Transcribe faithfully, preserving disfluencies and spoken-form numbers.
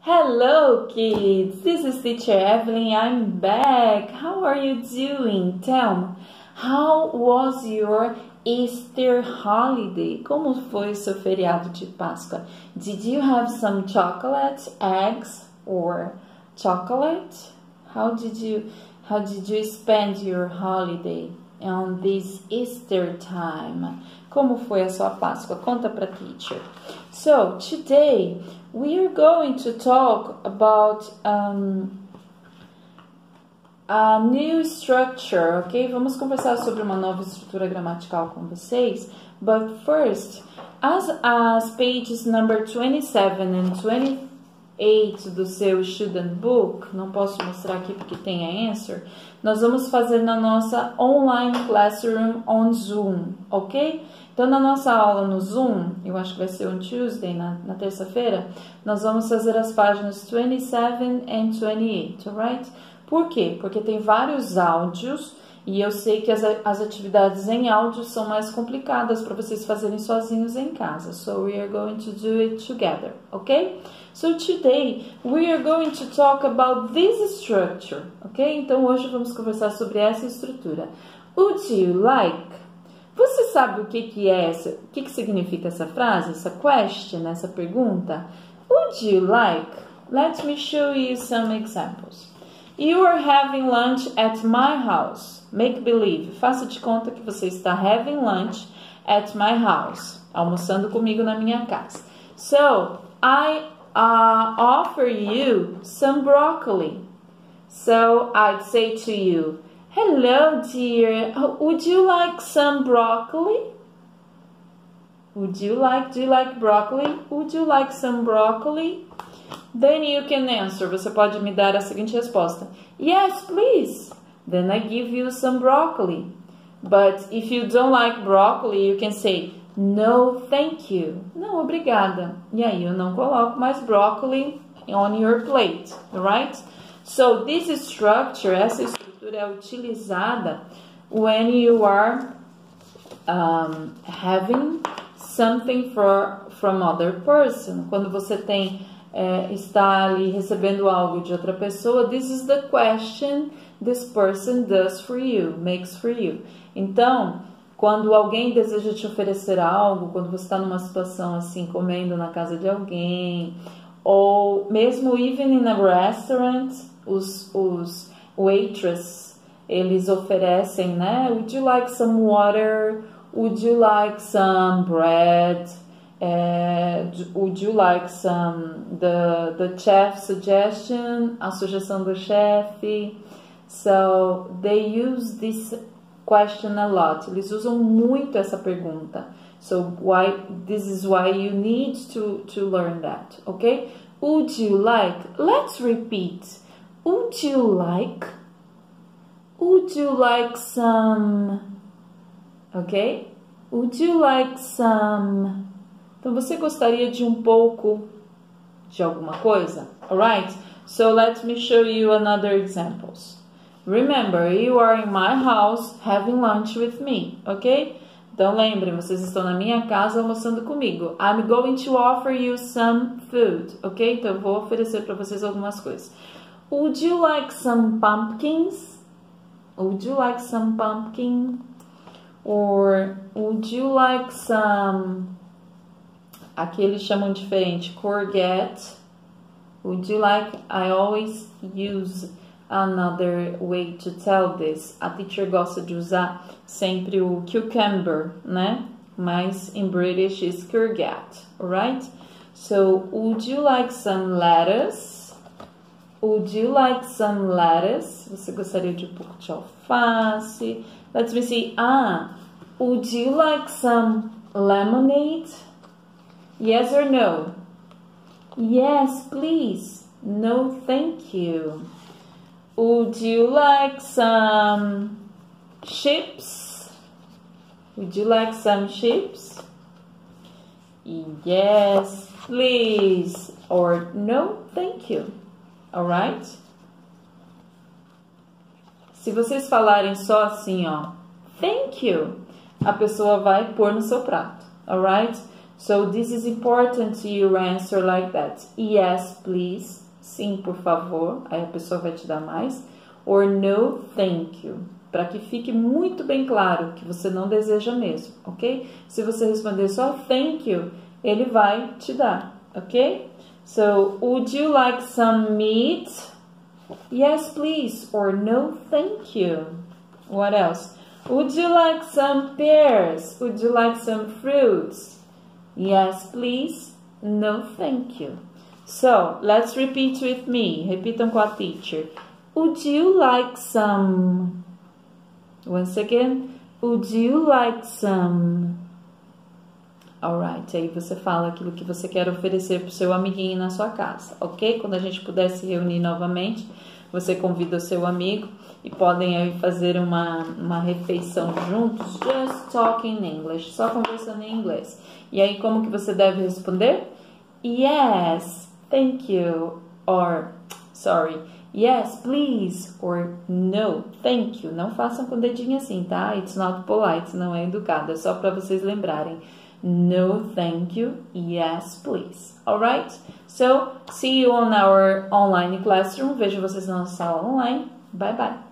Hello kids, this is teacher Evelyn, I'm back. How are you doing? Tell me, how was your Easter holiday? Como foi seu feriado de Páscoa? Did you have some chocolate, eggs or chocolate? How did you how did you spend your holiday on this Easter time? Como foi a sua Páscoa? Conta pra teacher. So, today we are going to talk about um, a new structure, ok? Vamos conversar sobre uma nova estrutura gramatical com vocês. But first, as as pages number twenty-seven and twenty-eight do seu student book, não posso mostrar aqui porque tem a answer, nós vamos fazer na nossa online classroom on Zoom, ok? Então, na nossa aula no Zoom, eu acho que vai ser on Tuesday, na, na terça-feira, nós vamos fazer as páginas twenty-seven and twenty-eight, alright? Por quê? Porque tem vários áudios e eu sei que as, as atividades em áudio são mais complicadas para vocês fazerem sozinhos em casa. So, we are going to do it together, ok? So, today, we are going to talk about this structure, ok? Então, hoje vamos conversar sobre essa estrutura. Would you like? Você sabe o que que é essa, o que que significa essa frase, essa question, essa pergunta? Would you like? Let me show you some examples. You are having lunch at my house. Make believe. Faça de conta que você está having lunch at my house. Almoçando comigo na minha casa. So, I uh, offer you some broccoli. So, I'd say to you, hello, dear. Would you like some broccoli? Would you like, do you like broccoli? Would you like some broccoli? Then you can answer. Você pode me dar a seguinte resposta. Yes, please. Then I give you some broccoli. But if you don't like broccoli, you can say, no, thank you. Não, obrigada. E aí eu não coloco mais broccoli on your plate, right? So this structure, essa estrutura é utilizada when you are um, having something for, from other person. Quando você tem, é, está ali recebendo algo de outra pessoa, this is the question this person does for you, makes for you. Então, quando alguém deseja te oferecer algo, quando você está numa situação assim, comendo na casa de alguém, ou mesmo even in a restaurant, os, os waitress, eles oferecem, né? Would you like some water? Would you like some bread? Uh, would you like some, the, the chef suggestion? A sugestão do chefe. So, they use this question a lot. Eles usam muito essa pergunta. So, why, this is why you need to, to learn that, okay? Would you like? Let's repeat. Would you like? Would you like some? Ok? Would you like some? Então, você gostaria de um pouco de alguma coisa? Alright? So, let me show you another examples. Remember, you are in my house having lunch with me. Ok? Então, lembrem, vocês estão na minha casa almoçando comigo. I'm going to offer you some food. Ok? Então, eu vou oferecer para vocês algumas coisas. Would you like some pumpkins? Would you like some pumpkin? Or would you like some... Aqui eles chamam diferente, courgette. Would you like... I always use another way to tell this. A teacher gosta de usar sempre o cucumber, né? Mas in British is courgette, alright? So, would you like some lettuce? Would you like some lettuce? Você gostaria de um pouco de alface? Let me see. Ah, would you like some lemonade? Yes or no? Yes, please. No, thank you. Would you like some chips? Would you like some chips? Yes, please. Or no, thank you. Alright? Se vocês falarem só assim, ó, thank you, a pessoa vai pôr no seu prato. Alright? So this is important to you answer like that. Yes, please. Sim, por favor. Aí a pessoa vai te dar mais. Or no, thank you. Para que fique muito bem claro que você não deseja mesmo, ok? Se você responder só thank you, ele vai te dar, ok? So, would you like some meat? Yes, please. Or no, thank you. What else? Would you like some pears? Would you like some fruits? Yes, please. No, thank you. So, let's repeat with me. Repitam com a teacher. Would you like some... Once again. Would you like some... Alright, aí você fala aquilo que você quer oferecer para o seu amiguinho na sua casa, ok? Quando a gente puder se reunir novamente, você convida o seu amigo e podem aí fazer uma, uma refeição juntos, just talking English, só conversando em inglês. E aí como que você deve responder? Yes, thank you, or, sorry, yes, please, or no, thank you. Não façam com o dedinho assim, tá? It's not polite, não é educado, é só para vocês lembrarem. No, thank you. Yes, please. Alright? So, see you on our online classroom. Vejo vocês na nossa sala online. Bye, bye.